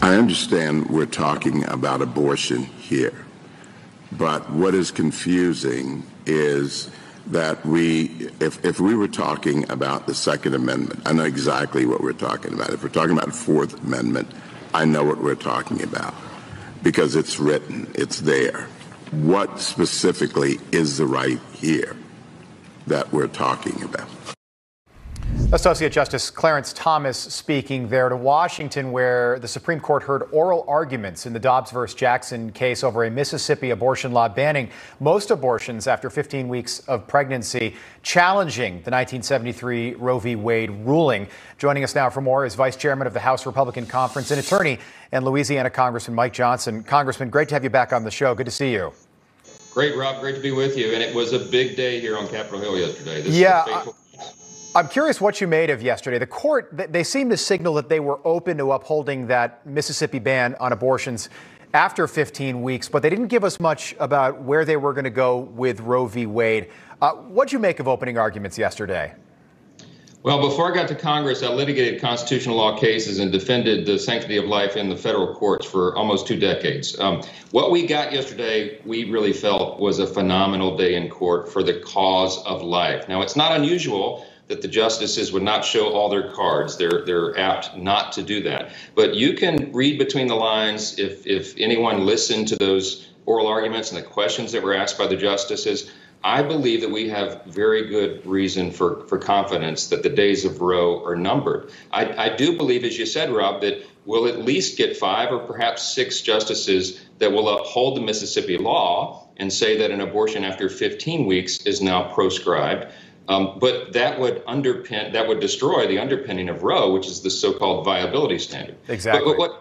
I understand we're talking about abortion here, but what is confusing is that if we were talking about the Second Amendment, I know exactly what we're talking about. If we're talking about the Fourth Amendment, I know what we're talking about because it's written, it's there. What specifically is the right here that we're talking about? Associate Justice Clarence Thomas speaking there to Washington, where the Supreme Court heard oral arguments in the Dobbs versus Jackson case over a Mississippi abortion law banning most abortions after 15 weeks of pregnancy, challenging the 1973 Roe v. Wade ruling. Joining us now for more is Vice Chairman of the House Republican Conference and attorney and Louisiana Congressman Mike Johnson. Congressman, great to have you back on the show. Good to see you. Great, Rob. Great to be with you. And it was a big day here on Capitol Hill yesterday. I'm curious what you made of yesterday. The court, they seemed to signal that they were open to upholding that Mississippi ban on abortions after 15 weeks, but they didn't give us much about where they were going to go with Roe v. Wade. What'd you make of opening arguments yesterday? Well, before I got to Congress, I litigated constitutional law cases and defended the sanctity of life in the federal courts for almost 2 decades. What we got yesterday, we really felt was a phenomenal day in court for the cause of life. Now, it's not unusual that the justices would not show all their cards. They're apt not to do that. But you can read between the lines if anyone listened to those oral arguments and the questions that were asked by the justices. I believe that we have very good reason for confidence that the days of Roe are numbered. I do believe, as you said, Rob, that we'll at least get 5 or perhaps 6 justices that will uphold the Mississippi law and say that an abortion after 15 weeks is now proscribed. But that would destroy the underpinning of Roe, which is the so-called viability standard. Exactly. But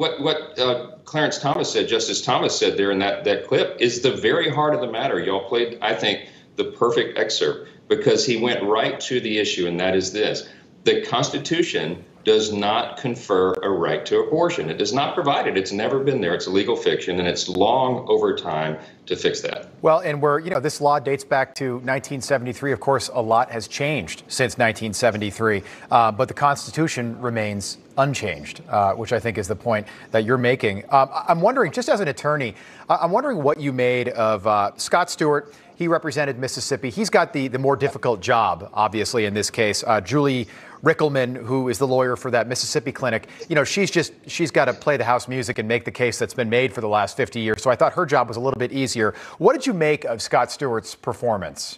what Clarence Thomas said, Justice Thomas said there in that clip, is the very heart of the matter. Y'all played, I think, the perfect excerpt because he went right to the issue, and that is this: the Constitution does not confer a right to abortion. It does not provide it. It's never been there. It's a legal fiction, and it's long over time to fix that. Well, and this law dates back to 1973. Of course, a lot has changed since 1973, but the Constitution remains unchanged, which I think is the point that you're making. I'm wondering, just as an attorney, I'm wondering what you made of Scott Stewart. He represented Mississippi. He's got the more difficult job, obviously, in this case. Julie Rickleman, who is the lawyer for that Mississippi clinic, she's got to play the house music and make the case that's been made for the last 50 years. So I thought her job was a little bit easier. What did you make of Scott Stewart's performance?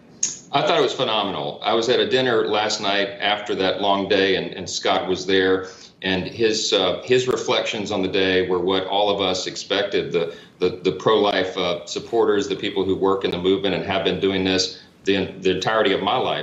I thought it was phenomenal. I was at a dinner last night after that long day, and Scott was there. And his reflections on the day were what all of us expected. The pro-life supporters, the people who work in the movement and have been doing this the entirety of my life.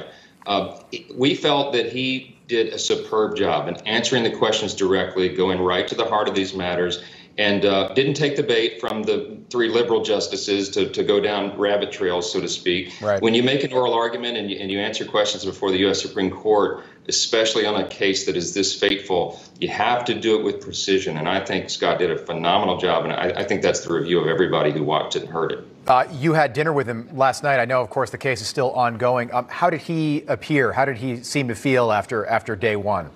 We felt that he did a superb job in answering the questions directly, going right to the heart of these matters, and didn't take the bait from the 3 liberal justices to go down rabbit trails, so to speak. Right. When you make an oral argument and you answer questions before the U.S. Supreme Court, especially on a case that is this fateful, you have to do it with precision. And I think Scott did a phenomenal job. And I think that's the review of everybody who watched it and heard it. You had dinner with him last night. I know, of course, the case is still ongoing. How did he appear? How did he seem to feel after day one?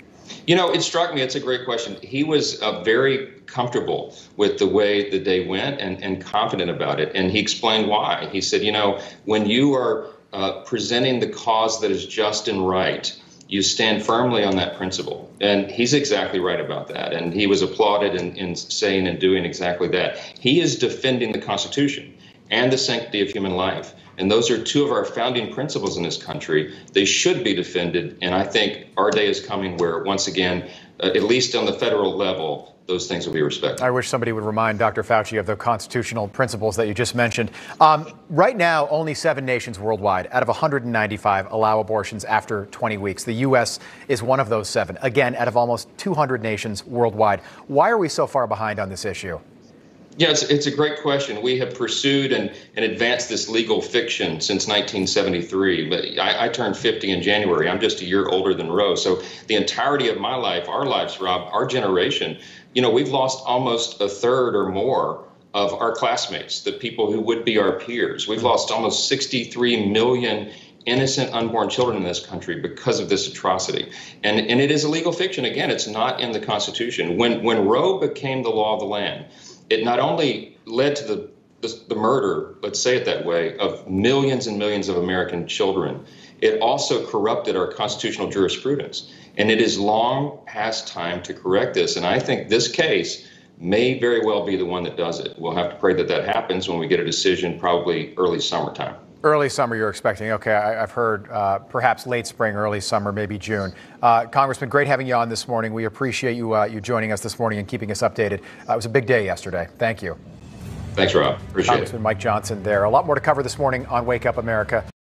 It struck me. It's a great question. He was very comfortable with the way the day went and confident about it. And he explained why. He said, when you are presenting the cause that is just and right, you stand firmly on that principle. And he's exactly right about that. And he was applauded in saying and doing exactly that. He is defending the Constitution and the sanctity of human life. And those are 2 of our founding principles in this country. They should be defended. And I think our day is coming where, once again, at least on the federal level, those things will be respected. I wish somebody would remind Dr. Fauci of the constitutional principles that you just mentioned. Right now, only 7 nations worldwide out of 195 allow abortions after 20 weeks. The U.S. is one of those 7, again, out of almost 200 nations worldwide. Why are we so far behind on this issue? Yeah, it's a great question. We have pursued and advanced this legal fiction since 1973. But I turned 50 in January. I'm just a year older than Roe. So the entirety of my life, our lives, Rob, our generation, we've lost almost a third or more of our classmates, the people who would be our peers. We've lost almost 63 million innocent unborn children in this country because of this atrocity. And it is a legal fiction. Again, it's not in the Constitution. When Roe became the law of the land, it not only led to the murder, let's say it that way, of millions and millions of American children, it also corrupted our constitutional jurisprudence. And it is long past time to correct this. And I think this case may very well be the one that does it. We'll have to pray that that happens when we get a decision, probably early summertime. Early summer you're expecting. Okay, I've heard perhaps late spring, early summer, maybe June. Congressman, great having you on this morning. We appreciate you joining us this morning and keeping us updated. It was a big day yesterday. Thank you. Thanks, Rob. Appreciate it. Congressman Mike Johnson there. A lot more to cover this morning on Wake Up America.